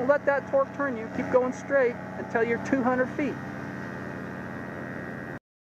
let that torque turn you. Keep going straight until you're 200 feet.